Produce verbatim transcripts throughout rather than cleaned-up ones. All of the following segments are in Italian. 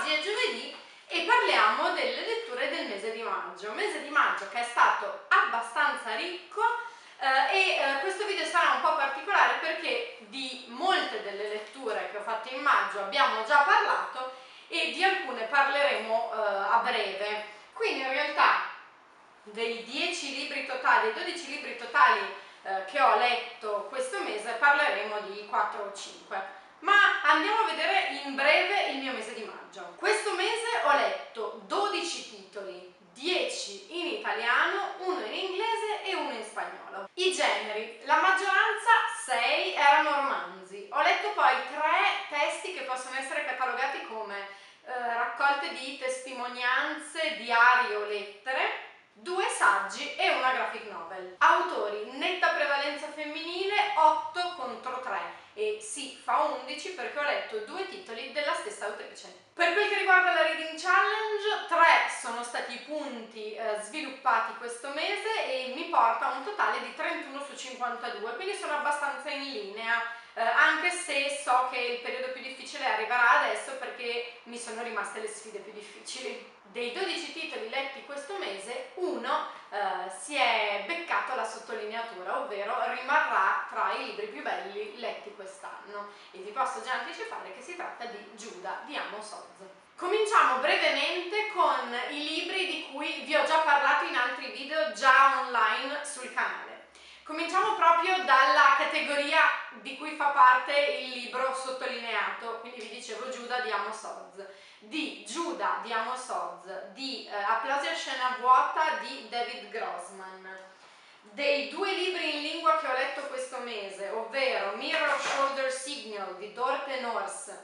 oggi è giovedì e parliamo delle letture del mese di maggio, mese di maggio che è stato abbastanza ricco eh, e eh, questo video sarà un po' particolare perché di molte delle letture che ho fatto in maggio abbiamo già parlato e di alcune parleremo eh, a breve. Quindi in realtà dei dieci libri totali, dei dodici libri totali eh, che ho letto questo mese parleremo di quattro o cinque. Ma andiamo a vedere in breve il mio mese di maggio. Questo mese ho letto dodici titoli, dieci in italiano, uno in inglese e uno in spagnolo. I generi, la maggioranza, sei, erano romanzi. Ho letto poi tre testi che possono essere catalogati come eh, raccolte di testimonianze, diari o lettere, due saggi e una graphic novel. Autori, netta prevalenza femminile, otto contro tre. E sì, fa undici perché ho letto due titoli della stessa autrice. Per quel che riguarda la Reading Challenge, tre sono stati i punti eh, sviluppati questo mese e mi porta a un totale di trentuno su cinquantadue, quindi sono abbastanza in linea, eh, anche se so che il periodo più difficile arriverà adesso perché mi sono rimaste le sfide più difficili. Dei dodici titoli letti questo mese, uno eh, si è beccato la sottolineatura, ovvero rimarrà tra i libri più belli letti quest'anno. E vi posso già anticipare che si tratta di Giuda di Amos Oz. Cominciamo brevemente con i libri di cui vi ho già parlato in altri video già online sul canale. Cominciamo proprio dalla categoria di cui fa parte il libro sottolineato, quindi vi dicevo Giuda di Amos Oz. Di Giuda di Amos Oz, di eh, Applausi a scena vuota di David Grossman. Dei due libri in lingua che ho letto questo mese, ovvero Mirror Shoulder Signal di Dorte Norse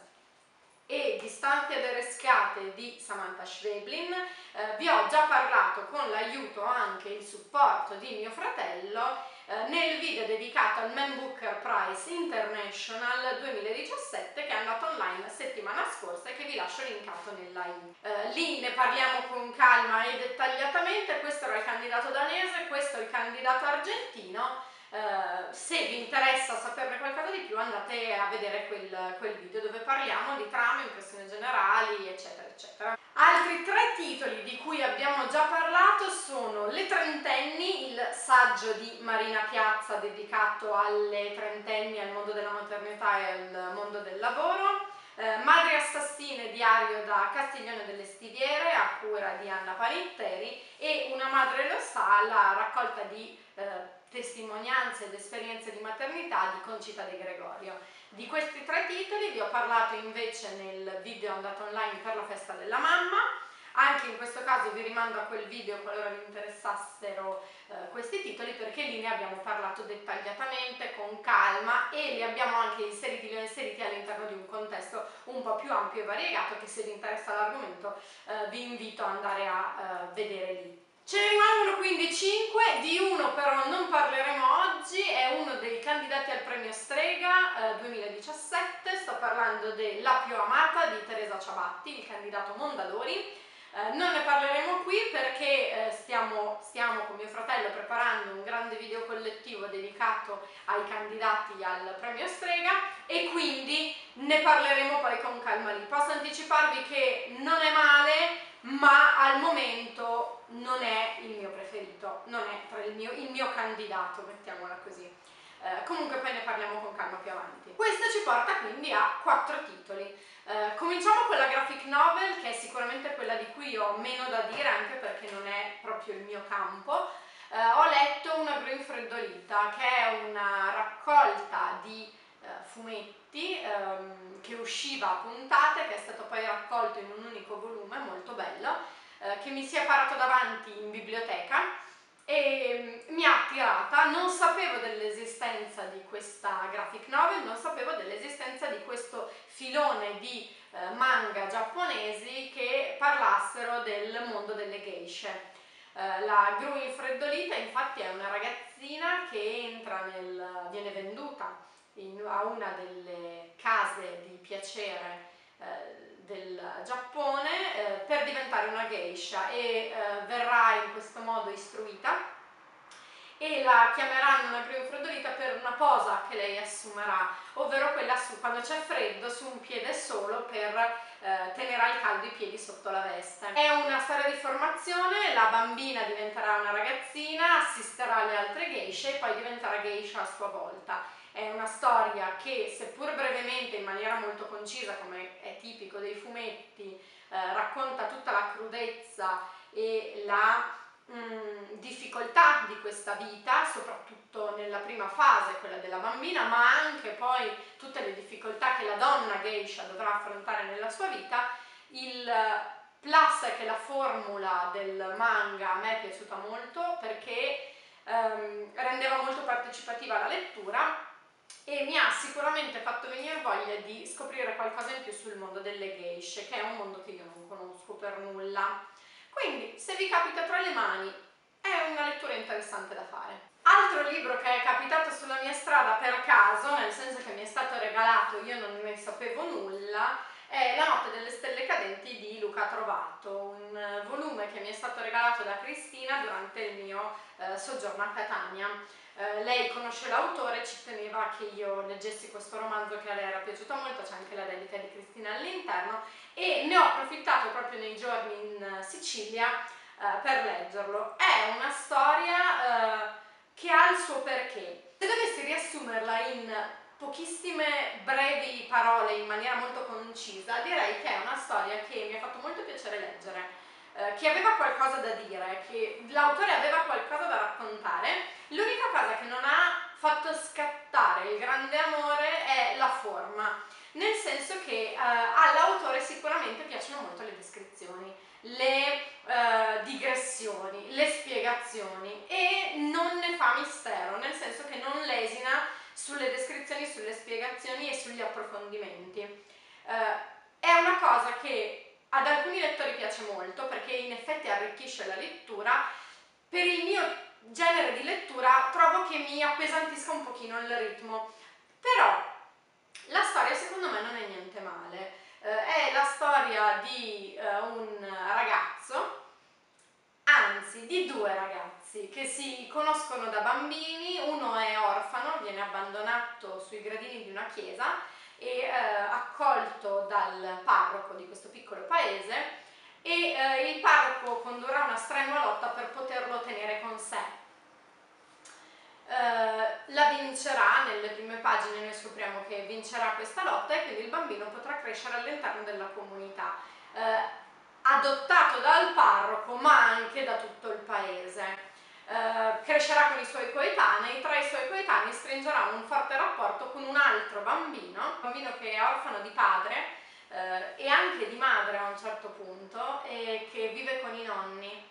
e Distanti ed Rescate di Samantha Schweblin, eh, vi ho già parlato con l'aiuto anche il supporto di mio fratello eh, nel video dedicato al Man Booker Prize International duemiladiciassette che è andato online settimana scorsa e che vi lascio linkato nella i. Eh, lì ne parliamo con calma e dettagliatamente. Questo era il candidato danese, questo è il candidato argentino. Uh, se vi interessa saperne qualcosa di più andate a vedere quel, quel video dove parliamo di trame, impressioni generali eccetera eccetera. Altri tre titoli di cui abbiamo già parlato sono Le trentenni, il saggio di Marina Piazza dedicato alle trentenni, al mondo della maternità e al mondo del lavoro, eh, Madri assassine, diario da Castiglione delle Stiviere a cura di Anna Panitteri, e Una madre lo sa, la raccolta di eh, testimonianze ed esperienze di maternità di Concita De Gregorio. Di questi tre titoli vi ho parlato invece nel video andato online per la festa della mamma. Anche in questo caso vi rimando a quel video qualora vi interessassero eh, questi titoli, perché lì ne abbiamo parlato dettagliatamente, con calma, e li abbiamo anche inseriti, li ho inseriti all'interno di un contesto un po' più ampio e variegato che, se vi interessa l'argomento, eh, vi invito ad andare a eh, vedere lì. Ce ne rimangono quindi cinque, di uno però non parleremo oggi, è uno dei candidati al premio Strega eh, duemiladiciassette, sto parlando de La più amata di Teresa Ciabatti, il candidato Mondadori. Eh, non ne parleremo qui perché eh, stiamo, stiamo con mio fratello preparando un grande video collettivo dedicato ai candidati al premio Strega e quindi ne parleremo poi con calma lì. Posso anticiparvi che non è male, ma al momento non è il mio preferito, non è tra il mio, il mio candidato, mettiamola così. Eh, comunque poi ne parliamo con calma più avanti. Questo ci porta quindi a quattro titoli. Eh, cominciamo con la graphic novel, che è sicuramente quella di cui ho meno da dire, anche perché non è proprio il mio campo. Eh, ho letto Una gru infreddolita, che è una raccolta di eh, fumetti ehm, che usciva a puntate, che è stato poi raccolto in un unico volume, molto bello, eh, che mi si è parato davanti in biblioteca e mi ha attirata. Non sapevo dell'esistenza di questa graphic novel, non sapevo dell'esistenza di questo filone di eh, manga giapponesi che parlassero del mondo delle geishe. Eh, la Gru infreddolita infatti è una ragazzina che entra nel, viene venduta in, a una delle case di piacere eh, del Giappone eh, per diventare una geisha e eh, verrà in questo modo istruita e la chiameranno una grinfredolita per una posa che lei assumerà, ovvero quella su quando c'è freddo su un piede solo per eh, tenere al caldo i piedi sotto la veste. È una storia di formazione, la bambina diventerà una ragazzina, assisterà alle altre geishe e poi diventerà geisha a sua volta. È una storia che, seppur brevemente in maniera molto concisa, come è tipico dei fumetti, eh, racconta tutta la crudezza e la mh, difficoltà di questa vita, soprattutto nella prima fase, quella della bambina, ma anche poi tutte le difficoltà che la donna geisha dovrà affrontare nella sua vita. Il plus è che la formula del manga a me è piaciuta molto perché ehm, rendeva molto partecipativa la lettura e mi ha sicuramente fatto venire voglia di scoprire qualcosa in più sul mondo delle geishe, che è un mondo che io non conosco per nulla. Quindi, se vi capita tra le mani, è una lettura interessante da fare. Altro libro che è capitato sulla mia strada per caso, nel senso che mi è stato regalato, io non ne sapevo nulla, è La notte delle stelle cadenti di Luca Trovato, un volume che mi è stato regalato da Cristina durante il mio eh, soggiorno a Catania. Eh, lei conosce l'autore, ci teneva che io leggessi questo romanzo che a lei era piaciuto molto, c'è anche la dedica di Cristina all'interno e ne ho approfittato proprio nei giorni in Sicilia eh, per leggerlo. È una storia eh, che ha il suo perché. Se dovessi riassumerla in pochissime brevi parole in maniera molto concisa, direi che è una storia che mi ha fatto molto piacere leggere, eh, che aveva qualcosa da dire, che l'autore aveva qualcosa da raccontare. L'unica cosa che non ha fatto scattare il grande amore è la forma, nel senso che eh, all'autore sicuramente piacciono molto le descrizioni, le eh, digressioni, le spiegazioni e non ne fa mistero, nel senso che non lesina sulle descrizioni, sulle spiegazioni e sugli approfondimenti. Eh, è una cosa che ad alcuni lettori piace molto perché in effetti arricchisce la lettura. Per il mio genere di lettura trovo che mi appesantisca un pochino il ritmo, però la storia secondo me non è niente male. Eh, è la storia di eh, un ragazzo, anzi di due ragazzi che si conoscono da bambini. Uno è orfano, viene abbandonato sui gradini di una chiesa e eh, accolto dal parroco di questo piccolo paese e eh, il parroco condurrà una strenua lotta per poterlo tenere con sé. Uh, la vincerà, nelle prime pagine noi scopriamo che vincerà questa lotta e quindi il bambino potrà crescere all'interno della comunità, uh, adottato dal parroco ma anche da tutto il paese. Uh, crescerà con i suoi coetanei, tra i suoi coetanei stringerà un forte rapporto con un altro bambino, un bambino che è orfano di padre uh, e anche di madre a un certo punto e che vive con i nonni.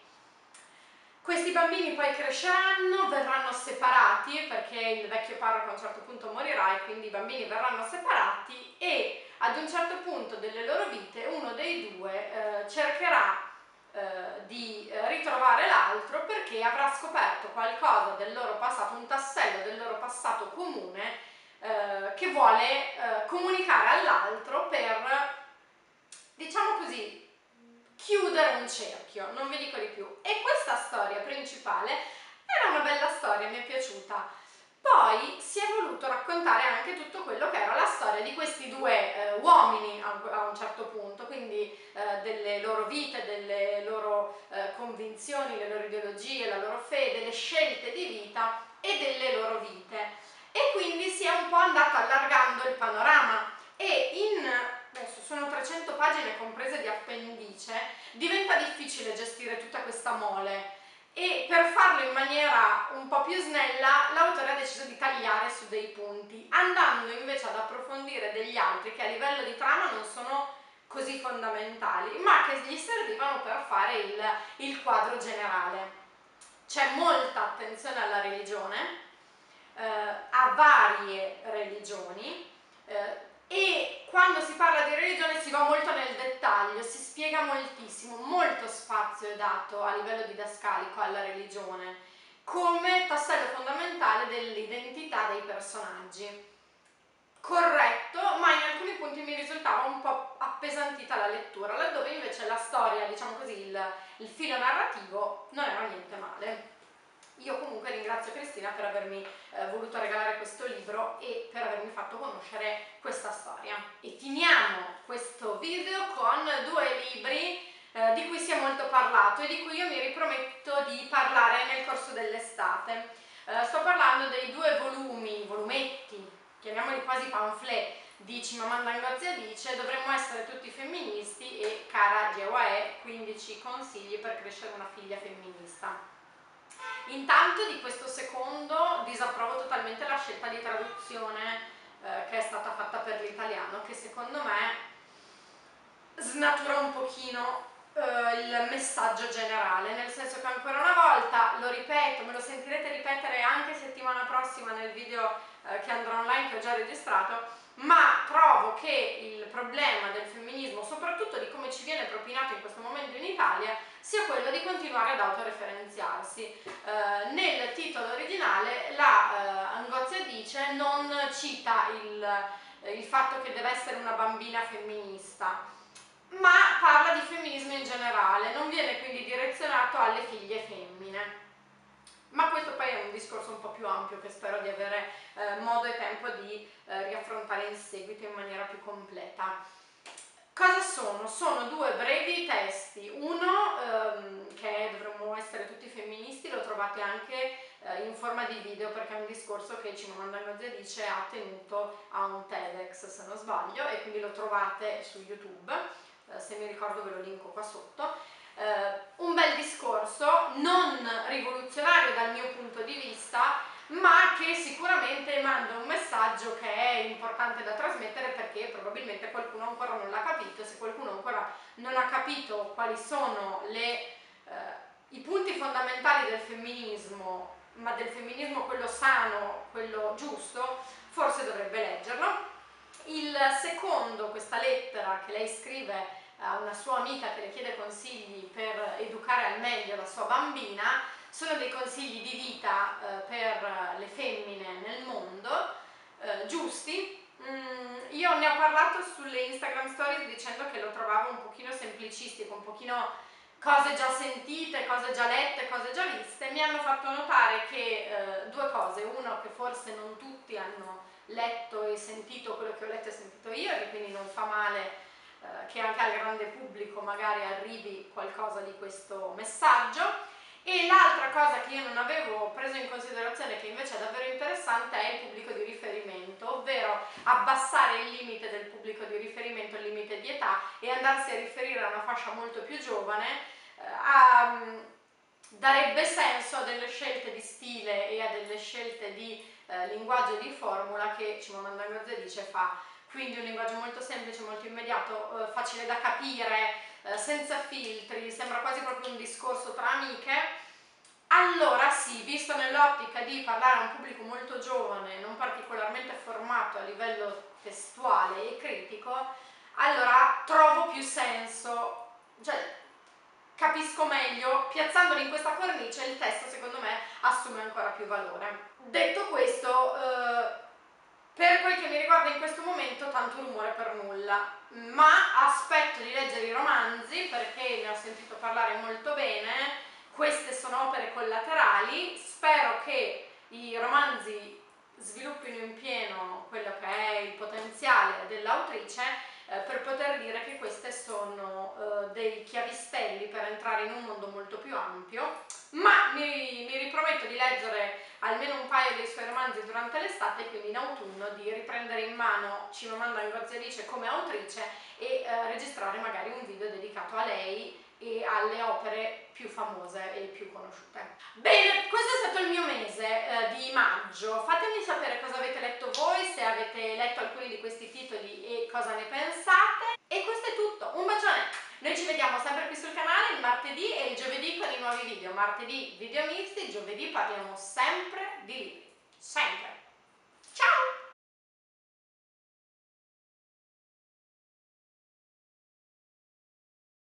Questi bambini poi cresceranno, verranno separati perché il vecchio parroco a un certo punto morirà e quindi i bambini verranno separati e ad un certo punto delle loro vite uno dei due eh, cercherà eh, di eh, ritrovare l'altro perché avrà scoperto qualcosa del loro passato, un tassello del loro passato comune eh, che vuole eh, comunicare all'altro per, diciamo così, chiudere un cerchio, non vi dico di più. E questa storia principale era una bella storia, mi è piaciuta. Poi si è voluto raccontare anche tutto quello che era la storia di questi due eh, uomini a un, a un certo punto, quindi eh, delle loro vite, delle loro eh, convinzioni, le loro ideologie, la loro fede, le scelte di vita e delle loro vite. E quindi si è un po' andato allargando il panorama e in adesso sono trecento pagine comprese di appendice, diventa difficile gestire tutta questa mole e per farlo in maniera un po' più snella l'autore ha deciso di tagliare su dei punti, andando invece ad approfondire degli altri che a livello di trama non sono così fondamentali, ma che gli servivano per fare il, il quadro generale. C'è molta attenzione alla religione, eh, a varie religioni, eh, e quando si parla di religione si va molto nel dettaglio, si spiega moltissimo, molto spazio è dato a livello didascalico alla religione come tassello fondamentale dell'identità dei personaggi. Corretto, ma in alcuni punti mi risultava un po' appesantita la lettura, laddove invece la storia, diciamo così, il, il filo narrativo non era niente male. Io comunque ringrazio Cristina per avermi eh, voluto regalare questo libro e per avermi fatto conoscere questa storia. E finiamo questo video con due libri eh, di cui si è molto parlato e di cui io mi riprometto di parlare nel corso dell'estate. Eh, sto parlando dei due volumi, volumetti, chiamiamoli quasi pamphlet, di Chimamanda Ngozi Adichie, Dovremmo essere tutti femministi, e Cara Gewae, quindici consigli per crescere una figlia femminista. Intanto di questo secondo disapprovo totalmente la scelta di traduzione eh, che è stata fatta per l'italiano, che secondo me snatura un pochino eh, il messaggio generale, nel senso che ancora una volta, lo ripeto, me lo sentirete ripetere anche settimana prossima nel video eh, che andrà online, che ho già registrato, ma trovo che il problema del femminismo, soprattutto di come ci viene propinato in questo momento in Italia, sia quello di continuare ad autoreferenziarsi. Eh, nel titolo originale la eh, Ngozi Adichie non cita il, il fatto che deve essere una bambina femminista, ma parla di femminismo in generale, non viene quindi direzionato alle figlie femmine. Ma questo poi è un discorso un po' più ampio che spero di avere eh, modo e tempo di eh, riaffrontare in seguito in maniera più completa. Cosa sono? Sono due brevi testi, uno ehm, che è Dovremmo essere tutti femministi, lo trovate anche eh, in forma di video perché è un discorso che Chimamanda Ngozi Adichie ha tenuto a un TEDx, se non sbaglio, e quindi lo trovate su YouTube, eh, se mi ricordo ve lo linko qua sotto. Uh, un bel discorso, non rivoluzionario dal mio punto di vista, ma che sicuramente manda un messaggio che è importante da trasmettere, perché probabilmente qualcuno ancora non l'ha capito. Se qualcuno ancora non ha capito quali sono le, uh, i punti fondamentali del femminismo, ma del femminismo quello sano, quello giusto, forse dovrebbe leggerlo. Il secondo, questa lettera che lei scrive a una sua amica che le chiede consigli per educare al meglio la sua bambina, sono dei consigli di vita eh, per le femmine nel mondo, eh, giusti. Mm, io ne ho parlato sulle Instagram stories dicendo che lo trovavo un pochino semplicistico, un pochino cose già sentite, cose già lette, cose già viste. Mi hanno fatto notare che eh, due cose: uno, che forse non tutti hanno letto e sentito quello che ho letto e sentito io, e quindi non fa male che anche al grande pubblico magari arrivi qualcosa di questo messaggio. E l'altra cosa che io non avevo preso in considerazione, che invece è davvero interessante, è il pubblico di riferimento, ovvero abbassare il limite del pubblico di riferimento, il limite di età, e andarsi a riferire a una fascia molto più giovane, eh, a, darebbe senso a delle scelte di stile e a delle scelte di eh, linguaggio e di formula che Chimamanda Ngozi Adichie fa. Quindi un linguaggio molto semplice, molto immediato, eh, facile da capire, eh, senza filtri, sembra quasi proprio un discorso tra amiche. Allora sì, visto nell'ottica di parlare a un pubblico molto giovane, non particolarmente formato a livello testuale e critico, allora trovo più senso, cioè capisco meglio, piazzandoli in questa cornice il testo secondo me assume ancora più valore. Detto questo, eh, per quel che mi riguarda in questo momento tanto rumore per nulla, ma aspetto di leggere i romanzi perché ne ho sentito parlare molto bene. Queste sono opere collaterali, spero che i romanzi sviluppino in pieno quello che è il potenziale dell'autrice, eh, per poter dire che queste sono eh, dei chiavistelli per entrare in un mondo molto più ampio. Ma mi, mi riprometto di leggere almeno un paio dei suoi romanzi durante l'estate, e quindi in autunno di riprendere in mano Chimamanda Ngozi Adichie come autrice e eh, registrare magari un video dedicato a lei e alle opere più famose e più conosciute. Bene, questo è stato il mio mese eh, di maggio. Fatemi sapere cosa avete letto voi, se avete letto alcuni di questi titoli e cosa ne pensate. E questo è tutto, un bacione! Noi ci vediamo sempre qui sul canale il martedì e il giovedì con i nuovi video. Martedì video misti, giovedì parliamo sempre di libri. Sempre!